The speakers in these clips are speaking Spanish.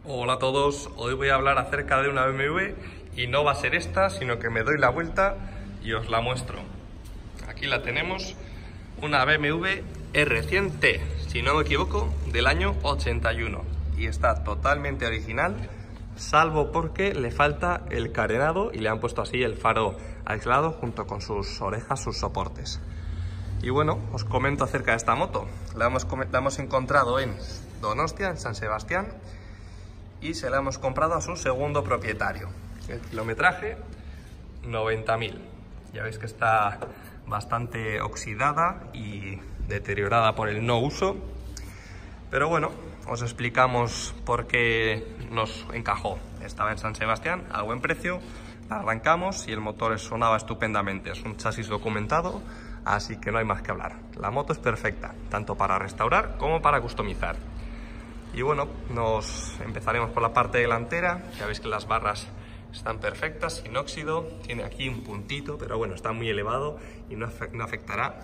Hola a todos, hoy voy a hablar acerca de una BMW y no va a ser esta, sino que me doy la vuelta y os la muestro. Aquí la tenemos, una BMW R100T, si no me equivoco, del año 81 y está totalmente original, salvo porque le falta el carenado y le han puesto así el faro aislado junto con sus orejas, sus soportes. Y bueno, os comento acerca de esta moto. La hemos encontrado en Donostia, en San Sebastián, y se la hemos comprado a su segundo propietario. El kilometraje, 90.000. Ya veis que está bastante oxidada y deteriorada por el no uso. Pero bueno, os explicamos por qué nos encajó. Estaba en San Sebastián, a buen precio, la arrancamos y el motor sonaba estupendamente. Es un chasis documentado, así que no hay más que hablar. La moto es perfecta, tanto para restaurar como para customizar. Y bueno, nos empezaremos por la parte delantera. Ya veis que las barras están perfectas, sin óxido. Tiene aquí un puntito, pero bueno, está muy elevado y no afectará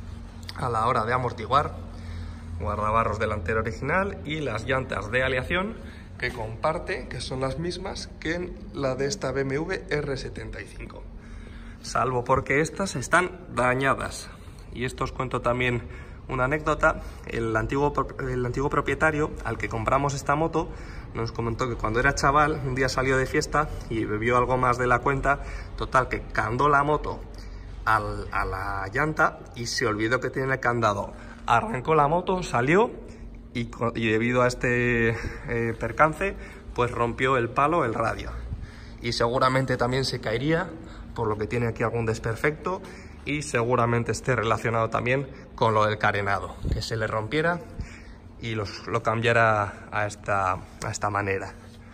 a la hora de amortiguar. Guardabarros delantero original y las llantas de aleación que comparte, que son las mismas que en la de esta BMW R75. Salvo porque estas están dañadas. Y esto os cuento también una anécdota. El antiguo propietario al que compramos esta moto nos comentó que cuando era chaval un día salió de fiesta y bebió algo más de la cuenta. Total, que candó la moto a la llanta y se olvidó que tiene el candado. Arrancó la moto, salió y debido a este percance pues rompió el palo, el radio. Y seguramente también se caería, por lo que tiene aquí algún desperfecto, y seguramente esté relacionado también con lo del carenado, que se le rompiera y lo cambiara a esta manera.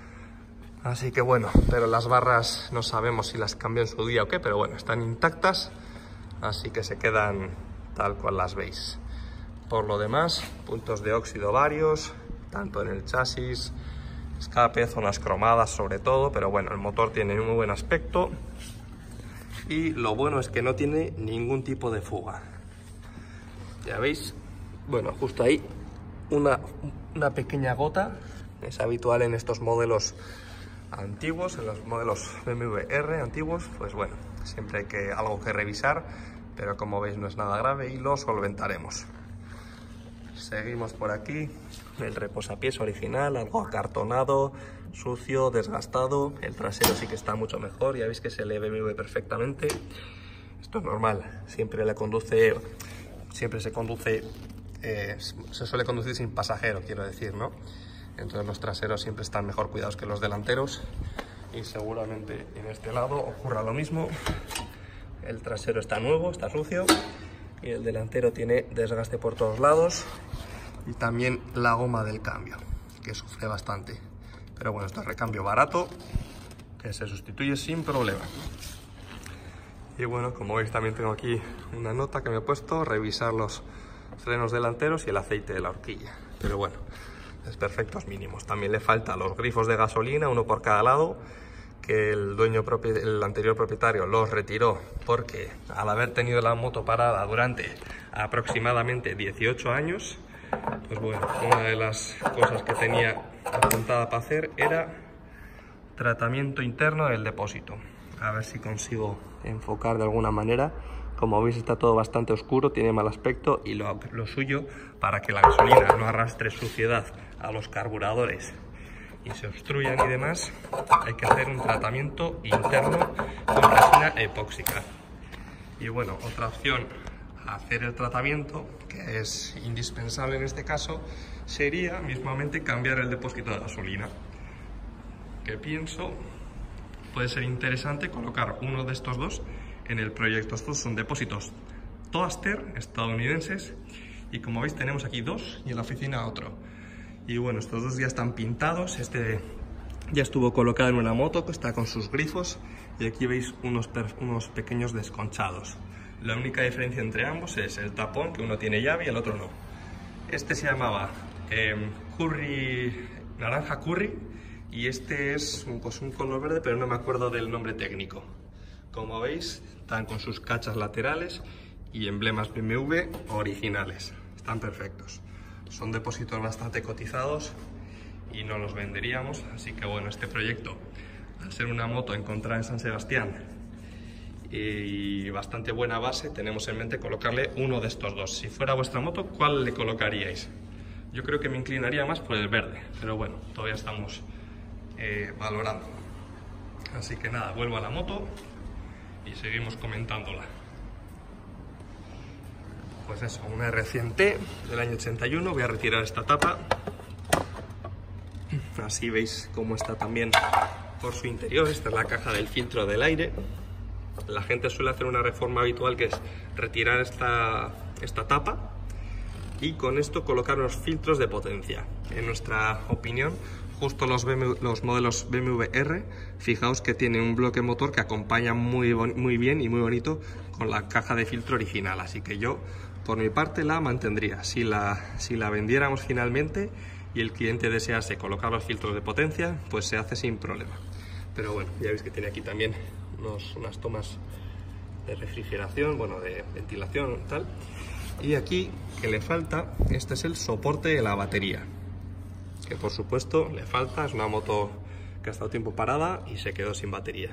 Así que bueno, pero las barras no sabemos si las cambió en su día o qué, pero bueno, están intactas, así que se quedan tal cual las veis. Por lo demás, puntos de óxido varios, tanto en el chasis, escape, zonas cromadas sobre todo, pero bueno, el motor tiene un muy buen aspecto. Y lo bueno es que no tiene ningún tipo de fuga. Ya veis, bueno, justo ahí una pequeña gota. Es habitual en estos modelos antiguos, en los modelos BMW R antiguos. Pues bueno, siempre hay algo que revisar, pero como veis no es nada grave y lo solventaremos. Seguimos por aquí, el reposapiés original, algo acartonado, sucio, desgastado. El trasero sí que está mucho mejor, ya veis que se le ve perfectamente. Esto es normal, siempre se suele conducir sin pasajero, quiero decir, ¿no? Entonces los traseros siempre están mejor cuidados que los delanteros y seguramente en este lado ocurra lo mismo. El trasero está nuevo, está sucio y el delantero tiene desgaste por todos lados. Y también la goma del cambio, que sufre bastante. Pero bueno, esto es recambio barato, que se sustituye sin problema. Y bueno, como veis también tengo aquí una nota que me he puesto, revisar los frenos delanteros y el aceite de la horquilla. Pero bueno, desperfectos mínimos. También le falta los grifos de gasolina, uno por cada lado, que el anterior propietario los retiró porque al haber tenido la moto parada durante aproximadamente 18 años, pues bueno, una de las cosas que tenía apuntada para hacer era tratamiento interno del depósito. A ver si consigo enfocar de alguna manera. Como veis está todo bastante oscuro, tiene mal aspecto y lo suyo, para que la gasolina no arrastre suciedad a los carburadores y se obstruyan y demás, hay que hacer un tratamiento interno con resina epóxica. Y bueno, otra opción a hacer el tratamiento, que es indispensable en este caso, sería mismamente cambiar el depósito de gasolina. Que pienso puede ser interesante colocar uno de estos dos en el proyecto. Estos son depósitos Toaster estadounidenses y como veis tenemos aquí dos y en la oficina otro. Y bueno, estos dos ya están pintados. Este ya estuvo colocado en una moto que está con sus grifos y aquí veis unos pequeños desconchados. La única diferencia entre ambos es el tapón, que uno tiene llave y el otro no. Este se llamaba naranja curry y este es pues un color verde, pero no me acuerdo del nombre técnico. Como veis, están con sus cachas laterales y emblemas BMW originales. Están perfectos. Son depósitos bastante cotizados y no los venderíamos. Así que bueno, este proyecto, al ser una moto encontrada en San Sebastián y bastante buena base, tenemos en mente colocarle uno de estos dos. Si fuera vuestra moto, ¿cuál le colocaríais? Yo creo que me inclinaría más por el verde, pero bueno, todavía estamos valorando. Así que nada, vuelvo a la moto y seguimos comentándola. Pues eso, una R100T del año 81. Voy a retirar esta tapa. Así veis cómo está también por su interior. Esta es la caja del filtro del aire. La gente suele hacer una reforma habitual, que es retirar esta tapa y con esto colocar unos filtros de potencia. En nuestra opinión, justo los modelos BMW R, fijaos que tiene un bloque motor que acompaña muy bien y muy bonito con la caja de filtro original. Así que yo, por mi parte, la mantendría. Si la vendiéramos finalmente y el cliente desease colocar los filtros de potencia, pues se hace sin problema. Pero bueno, ya veis que tiene aquí también unas tomas de refrigeración, bueno, de ventilación y tal. Y aquí, que le falta, este es el soporte de la batería, que por supuesto le falta. Es una moto que ha estado tiempo parada y se quedó sin batería.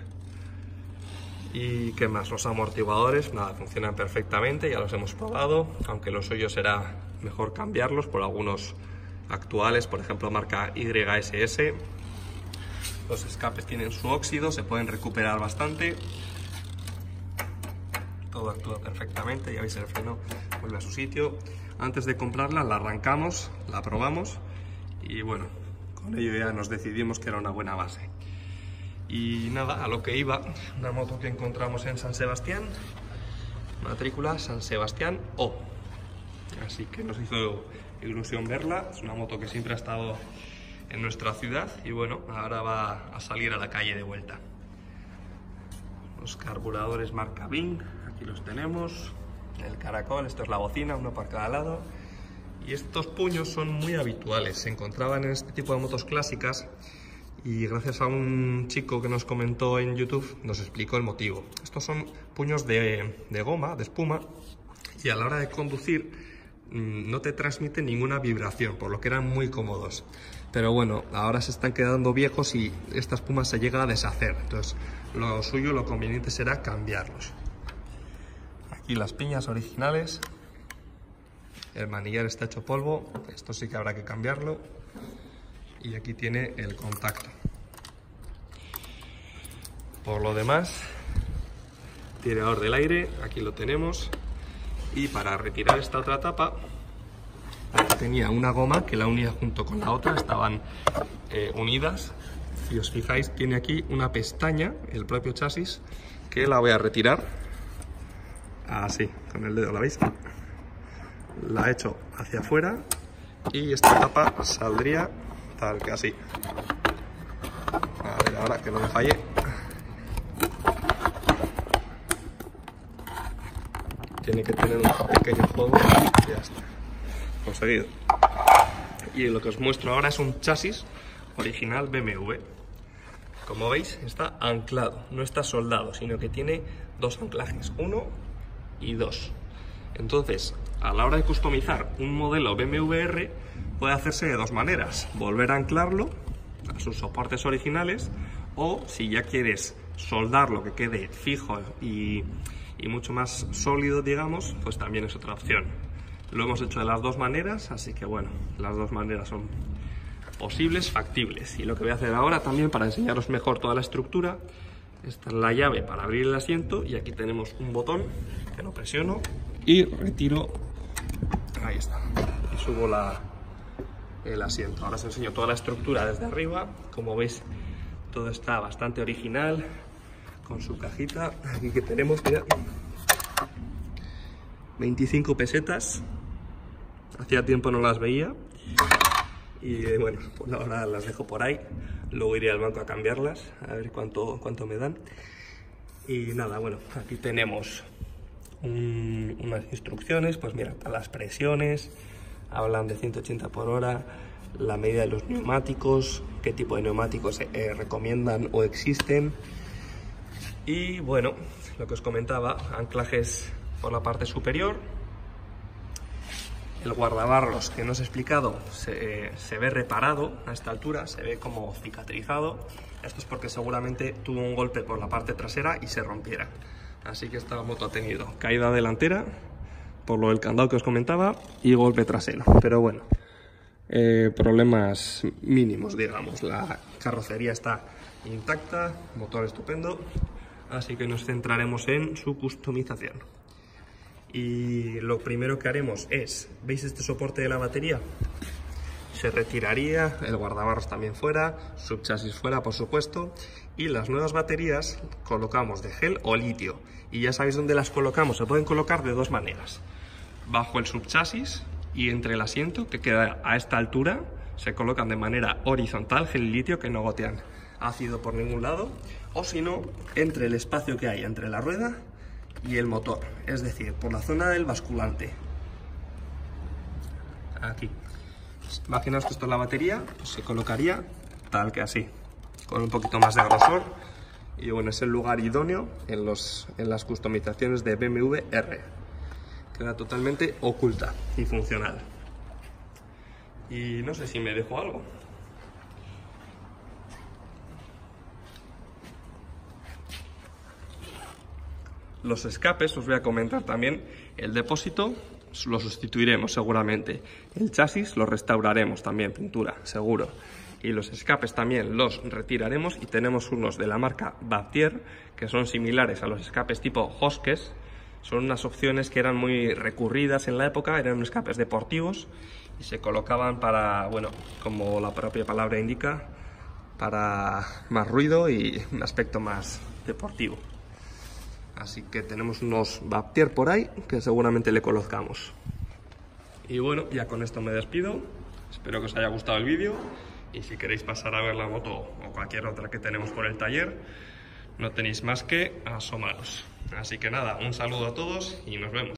Y qué más, los amortiguadores, nada, funcionan perfectamente, ya los hemos probado, aunque lo suyo será mejor cambiarlos por algunos actuales, por ejemplo marca YSS. Los escapes tienen su óxido, se pueden recuperar bastante. Todo actúa perfectamente, ya veis, el freno vuelve a su sitio. Antes de comprarla la arrancamos, la probamos y bueno, con ello ya nos decidimos que era una buena base. Y nada, a lo que iba, una moto que encontramos en San Sebastián, matrícula San Sebastián O. Así que nos hizo ilusión verla. Es una moto que siempre ha estado en nuestra ciudad y bueno, ahora va a salir a la calle de vuelta. Los carburadores marca Bing, aquí los tenemos. El caracol, esto es la bocina, uno para cada lado. Y estos puños son muy habituales, se encontraban en este tipo de motos clásicas y gracias a un chico que nos comentó en YouTube nos explicó el motivo. Estos son puños de goma, de espuma, y a la hora de conducir no te transmiten ninguna vibración, por lo que eran muy cómodos. Pero bueno, ahora se están quedando viejos y esta espuma se llega a deshacer, entonces lo suyo, lo conveniente será cambiarlos. Aquí las piñas originales, el manillar está hecho polvo, esto sí que habrá que cambiarlo, y aquí tiene el contacto. Por lo demás, tirador del aire, aquí lo tenemos, y para retirar esta otra tapa, aquí tenía una goma que la unía junto con la otra, estaban unidas. Si os fijáis, tiene aquí una pestaña, el propio chasis, que la voy a retirar así, con el dedo, ¿la veis? La he hecho hacia afuera y esta tapa saldría tal que así. A ver, ahora que no me falle. Tiene que tener un pequeño juego y ya está. Conseguido. Y lo que os muestro ahora es un chasis original BMW. Como veis, está anclado, no está soldado, sino que tiene dos anclajes, 1 y 2. Entonces, a la hora de customizar un modelo BMW R, puede hacerse de dos maneras: volver a anclarlo a sus soportes originales, o si ya quieres soldarlo que quede fijo y mucho más sólido, digamos, pues también es otra opción. Lo hemos hecho de las dos maneras, así que bueno, las dos maneras son posibles, factibles. Y lo que voy a hacer ahora también, para enseñaros mejor toda la estructura, esta es la llave para abrir el asiento y aquí tenemos un botón que lo presiono y retiro, ahí está, y subo el asiento. Ahora os enseño toda la estructura desde arriba. Como veis, todo está bastante original, con su cajita. Aquí que tenemos, mira, 25 pesetas, hacía tiempo no las veía y bueno, pues ahora las dejo por ahí, luego iré al banco a cambiarlas, a ver cuánto me dan. Y nada, bueno, aquí tenemos unas instrucciones, pues mira, las presiones, hablan de 180 por hora, la medida de los neumáticos, qué tipo de neumáticos recomiendan o existen. Y bueno, lo que os comentaba, anclajes por la parte superior El guardabarros que no os he explicado se ve reparado a esta altura, se ve como cicatrizado. Esto es porque seguramente tuvo un golpe por la parte trasera y se rompiera. Así que esta moto ha tenido caída delantera, por lo del candado que os comentaba, y golpe trasero. Pero bueno, problemas mínimos, digamos. La carrocería está intacta, motor estupendo, así que nos centraremos en su customización. Y lo primero que haremos es, ¿veis este soporte de la batería? Se retiraría, el guardabarros también fuera, subchasis fuera por supuesto, y las nuevas baterías colocamos de gel o litio, y ya sabéis dónde las colocamos. Se pueden colocar de dos maneras: bajo el subchasis y entre el asiento, que queda a esta altura, se colocan de manera horizontal gel y litio, que no gotean ácido por ningún lado, o si no, entre el espacio que hay entre la rueda y el motor, es decir, por la zona del basculante. Aquí. Imaginaos que esto es la batería, pues se colocaría tal que así, con un poquito más de grosor, y bueno, es el lugar idóneo en las customizaciones de BMW R. Queda totalmente oculta y funcional. Y no sé si me dejo algo. Los escapes, os voy a comentar también. El depósito lo sustituiremos seguramente. El chasis lo restauraremos también, pintura, seguro. Y los escapes también los retiraremos, y tenemos unos de la marca Baptier, que son similares a los escapes tipo Hosques. Son unas opciones que eran muy recurridas en la época, eran escapes deportivos y se colocaban para, bueno, como la propia palabra indica, para más ruido y un aspecto más deportivo. Así que tenemos unos Baptier por ahí que seguramente le conozcamos. Y bueno, ya con esto me despido. Espero que os haya gustado el vídeo, y si queréis pasar a ver la moto o cualquier otra que tenemos por el taller, no tenéis más que asomaros. Así que nada, un saludo a todos y nos vemos.